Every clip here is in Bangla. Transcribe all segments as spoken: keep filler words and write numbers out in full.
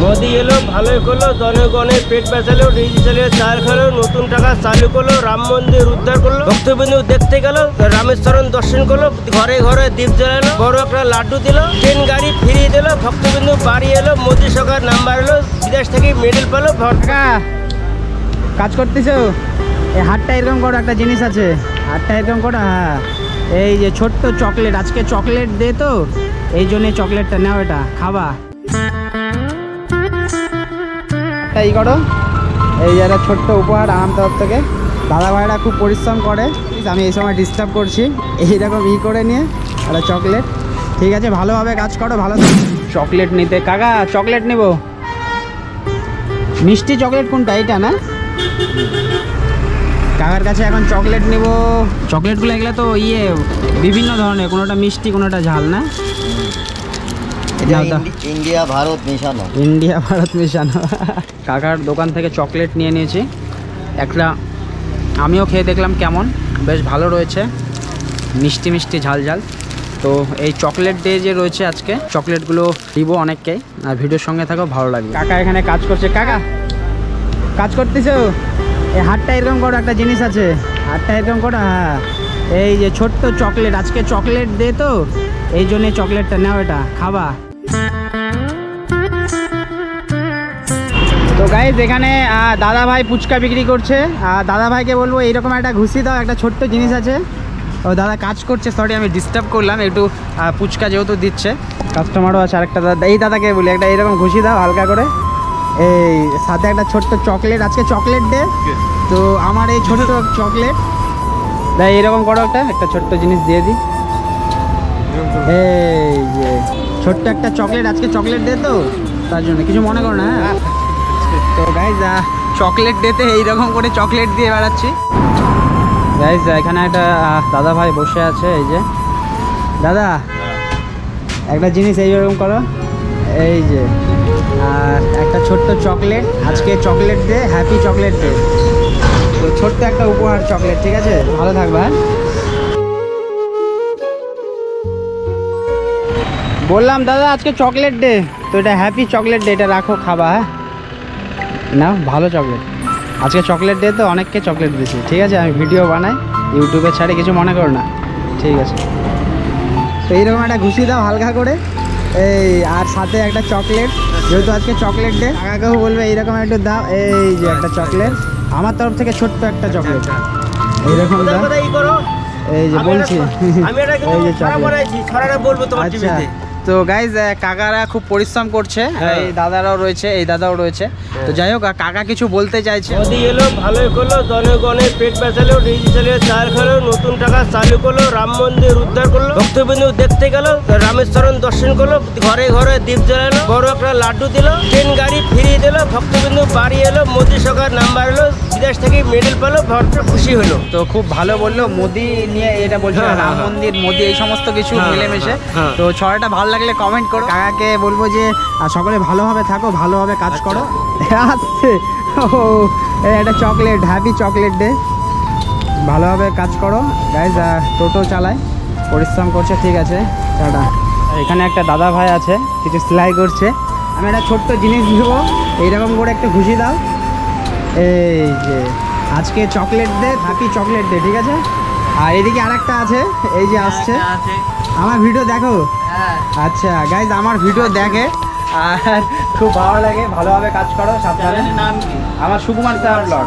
মোদি এলো ভালোই করলো, জনগণের পেট বাঁচালো, ডিজিটালের চাল খেলো, নতুন টাকা চালু করলো, রাম মন্দির উদ্ধার করলো, ভক্তবিন্দু দেখতে গেল, রামেশ্বরম দর্শন করলো, ঘরে ঘরে দ্বীপ জ্বালালো, বড় একটা লাড্ডু দিল, ট্রেন গাড়ি ফিরিয়ে দিল, ভক্তবিন্দু বাড়ি এলো, মোদি সরকার নাম্বার এলো, বিদেশ থেকে মেডেল পেলো। কাজ করতেছো? এই হাটটা এরকম করো, একটা জিনিস আছে, হাটটা এরকম করো। হ্যাঁ, এই যে ছোট্ট চকলেট, আজকে চকলেট দে তো, এই জন্য চকলেটটা নাও, এটা খাবা। এই করো, এই যারা ছোট্ট উপহার আমার তরফ থেকে। দাদা ভাইরা খুব পরিশ্রম করে, আমি এই সময় ডিস্টার্ব করছি, এইরকম ই করে নিয়ে একটা চকলেট। ঠিক আছে, ভালোভাবে কাজ করো, ভালো। চকলেট নিতে কাকা, চকলেট নেব। মিষ্টি চকলেট কোনটা? এইটা না? কাকার কাছে এখন চকলেট নিব। চকলেটগুলো এগুলো তো ইয়ে বিভিন্ন ধরনের, কোনোটা মিষ্টি কোনোটা ঝাল না? ইন্ডিয়া ভারত মেশানো। ইন্ডিয়া ভারত মেশানো। কাকার দোকান থেকে চকলেট নিয়ে নিয়েছি একটা, আমিও খেয়ে দেখলাম কেমন, বেশ ভালো রয়েছে, মিষ্টি মিষ্টি ঝাল ঝাল। তো এই চকলেট ডে যে রয়েছে আজকে, চকলেটগুলো দিব অনেককেই, আর ভিডিওর সঙ্গে থাকো, ভালো লাগবে। কাকা এখানে কাজ করছে। কাকা কাজ করতেছো? এই হাটটা এরকম করো, একটা জিনিস আছে, হাটটা এরকম করো। হ্যাঁ, এই যে ছোট্ট চকলেট, আজকে চকলেট দে তো, এই জন্য চকলেটটা নাও, এটা খাবা। তো গাইজ এখানে দাদা ভাই ফুচকা বিক্রি করছে, আর দাদা ভাইকে বলবো এইরকম একটা ঘুষি দাও, একটা ছোট্ট জিনিস আছে। ও দাদা কাজ করছে, সরি আমি ডিস্টার্ব করলাম একটু, ফুচকা যেহেতু দিচ্ছে, কাস্টমারও আছে। আরেকটা দাদা, এই দাদাকে বলি একটা এইরকম ঘুষি দাও হালকা করে, এই সাথে একটা ছোট্ট চকলেট, আজকে চকলেট ডে, তো আমার এই ছোট্ট চকলেট দাদা এরকম করো, একটা একটা ছোট্ট জিনিস দিয়ে দিই। এই যে ছোট্ট একটা চকলেট, আজকে চকলেট ডে তো, তার জন্য কিছু মনে করো না। হ্যাঁ, তো গাইজ চকলেট ডেতে এইরকম করে চকলেট দিয়ে বেড়াচ্ছি। গাইজ এখানে একটা দাদা ভাই বসে আছে, এই যে দাদা একটা জিনিস এইরকম করো, এই যে আর একটা ছোট্ট চকলেট, আজকে chocolate day, happy chocolate day, তো ছোট্ট একটা উপহার চকলেট। ঠিক আছে, ভালো থাকবে। হ্যাঁ, বললাম দাদা আজকে চকলেট ডে, তো এটা হ্যাপি চকলেট ডে, এটা রাখো, খাবা। হ্যাঁ না, ভালো চকলেট, আজকে চকলেট ডে তো, অনেককে চকলেট দিয়েছি। ঠিক আছে, আমি ভিডিও বানাই, ইউটিউবে ছাড়ে, কিছু মনে করো না। ঠিক আছে, তো এইরকম একটা ঘুষি দাও হালকা করে, এই আর সাথে একটা চকলেট, যেহেতু আজকে চকলেট ডে, কাকাকেও বলবে এইরকম একটু দাও। এই যে একটা চকলেট আমার তরফ থেকে, ছোট্ট একটা চকলেট এইরকম দাও। এই যে বলছি, এই যে চকলেট। আচ্ছা, তো গাইজ কাকারা খুব পরিশ্রম করছে, এই দাদারাও রয়েছে, এই দাদাও রয়েছে। তো যাই হোক, কাকা কিছু বলতে চাইছে। মোদি এলো ভালোই করলো, জনগণের পেট বাঁচালো, ডিজিটালের চাল খেলো, নতুন টাকা চালু করলো, রাম মন্দির উদ্ধার করলো, ভক্তবিন্দু দেখতে গেল, রামেশ্বরম দর্শন করলো, ঘরে ঘরে দ্বীপ জ্বালালো, বড় একটা লাড্ডু দিল, ট্রেন গাড়ি ফিরিয়ে দিল, ভক্তবিন্দু বাড়ি এলো, মোদি সরকার নাম্বার এলো, বিদেশ থেকে মেডেল পেলো, ভক্ত খুশি হলো। তো খুব ভালো বললো, মোদি নিয়ে এটা বলছিল, রাম মন্দির, মোদি, এই সমস্ত কিছু মিলেমিশে। তো ছড়াটা ভালো লাগলে কমেন্ট করো। কাকাকে বলবো যে সকলে ভালোভাবে থাকো, ভালোভাবে কাজ করো। আসছে ও একটা চকলেট, হ্যাপি চকলেট ডে, ভালোভাবে কাজ করো। গাইজ টোটো চালায়, পরিশ্রম করছে। ঠিক আছে, টাটা। এখানে একটা দাদা ভাই আছে, কিছু সেলাই করছে, আমি একটা ছোট্ট জিনিস দেবো, এইরকম করে একটা খুশি দাও। এই যে আজকে chocolate day, happy chocolate day. ঠিক আছে, আর এদিকে আরেকটা আছে, এই যে আসছে। আমার ভিডিও দেখো? আচ্ছা গাইজ, আমার ভিডিও দেখে আর খুব ভালো লাগে, ভালোভাবে কাজ করো, সাবধানে। নাম কি? আমার সুকুমার সাহা ব্লগ।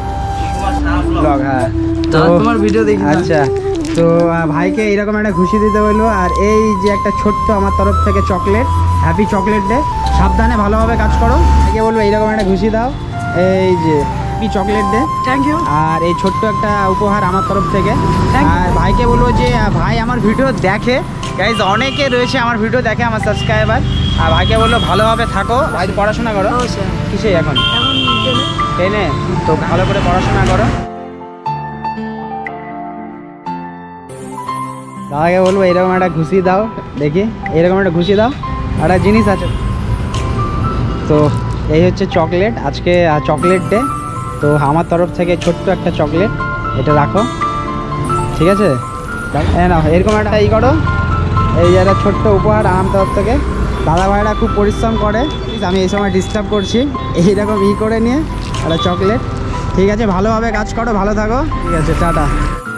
ব্লগ, হ্যাঁ। তো তোমার ভিডিও দেখি। আচ্ছা, তো ভাইকে এইরকম একটা খুশি দিতে বললো, আর এই যে একটা ছোট্ট আমার তরফ থেকে চকলেট, হ্যাপি চকলেট ডে, সাবধানে ভালোভাবে কাজ করো। ভাইকে বলবো এইরকম একটা খুশি দাও, এই যে happy chocolate day. Thank you. আর এই ছোট্ট একটা উপহার আমার তরফ থেকে। আর ভাইকে বলবো যে ভাই আমার ভিডিও দেখে, গাইজ অনেকে রয়েছে আমার ভিডিও দেখে, আমার সাবস্ক্রাইবার। আর ভাইকে বললো ভালোভাবে থাকো। ভাই পড়াশোনা করো? কিসে এখন? টেনে। তো ভালো করে পড়াশোনা করো। দাদাকে বলবো এরকম একটা ঘুষি দাও, দেখি এরকম একটা ঘুষি দাও, একটা জিনিস আছে। তো এই হচ্ছে চকলেট, আজকে চকলেট ডে, তো আমার তরফ থেকে ছোট্ট একটা চকলেট, এটা রাখো। ঠিক আছে, হ্যাঁ না, এরকম একটা ই করো, এই যে একটা ছোট্ট উপহার আমার তরফ থেকে, দাদা ভাইরা খুব পরিশ্রম করে, আমি এই সময় ডিস্টার্ব করছি এইরকম ই করে নিয়ে একটা চকলেট। ঠিক আছে, ভালোভাবে কাজ করো, ভালো থাকো। ঠিক আছে, টাটা।